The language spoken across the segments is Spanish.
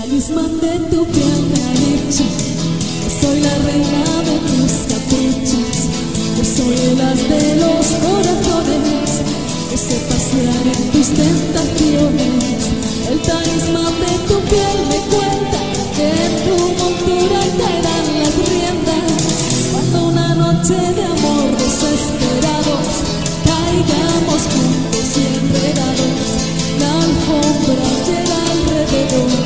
talismán de tu piel me ha dicho que soy la reina de tus caprichos, que soy el as de los corazones, que se pasean en tus tentaciones. El talismán de tu piel me cuenta que en tu montura te dan las riendas. Cuando una noche de amor desesperados caigamos juntos y enredados, la alfombra llega alrededor,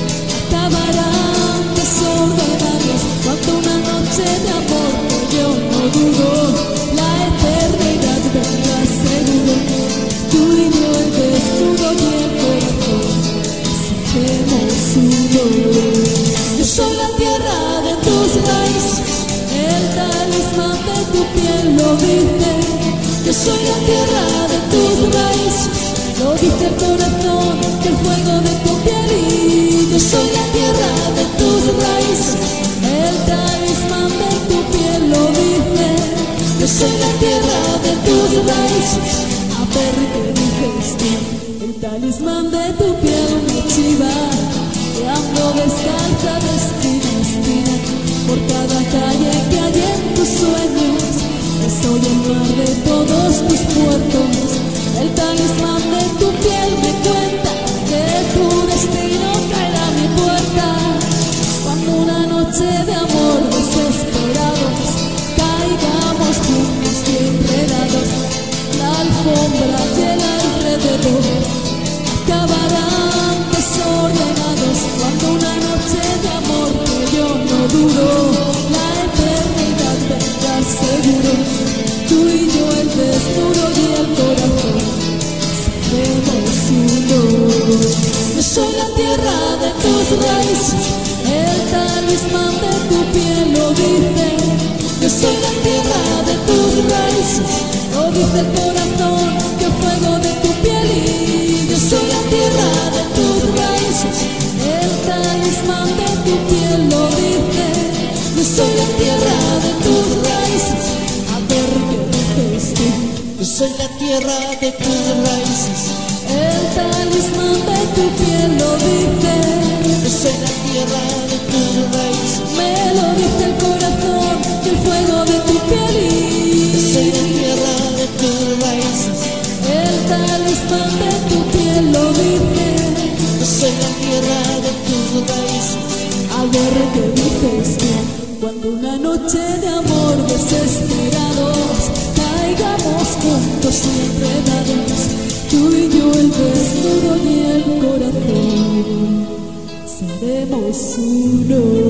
acabarán desordenados. Cuando una noche de amor que yo no dudo, la eternidad vendrá seguro. Tú y yo el desnudo y el corazón, seremos uno. Yo soy la tierra de tus raíces, el talismán de tu piel lo dice. Yo soy la tierra de tus raíces, lo dice el corazón, que el fuego de tu piel. Y yo soy la tierra de tus raíces, el talismán de tu piel lo dice. Yo soy la tierra de tus raíces. A ver qué dices tú. El talismán de tu piel me chiva, que ando descalza de esquina a esquina por cada calle que hay en tus sueños. Que soy el mar de todos tus puertos. El talismán de tu piel me cuenta que tu destino caerá a mi puerta. Cuando una noche de amor desesperados caigamos juntos y enredados, la alfombra llena alrededor, acabarán desordenados. Cuando una noche de amor que yo no dudo, la eternidad vendrá seguro. Tú y yo el desnudo y el corazón, seremos uno. Yo soy la tierra de tus raíces, el talismán de tu piel lo dice. Yo soy la tierra de tus raíces, lo dice el corazón, que el fuego de tu piel. Y yo soy la tierra de tus raíces, el talismán de tu piel lo dice. Yo soy la tierra de tus raíces. A ver qué dices tú. Yo soy la tierra de tus raíces, El talismán de tu piel lo dice. yo soy la tierra de tus raíces, Me lo dice el corazón, que el fuego de tu piel. yo soy la Y tierra de tus raíces, el talismán de tu piel lo dice. yo soy la tierra de tus raíces. A ver qué dices tú. Cuando una noche de amor desesperados caigamos juntos y enredados, tú y yo el desnudo y el corazón, seremos uno.